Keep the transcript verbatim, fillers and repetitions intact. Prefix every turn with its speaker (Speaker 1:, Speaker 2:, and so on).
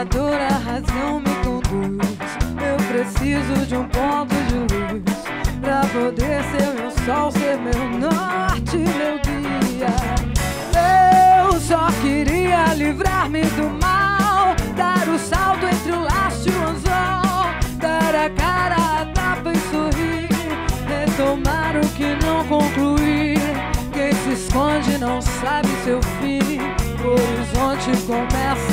Speaker 1: a dor, a razão me conduz. Eu preciso de um ponto de luz pra poder ser meu sol, ser meu norte, meu guia. Eu só queria livrar-me do mal, dar o salto entre o laço e o anzol, dar a cara a tapa e sorrir, retomar o que não concluí. Quem se esconde não sabe seu fim, o horizonte começa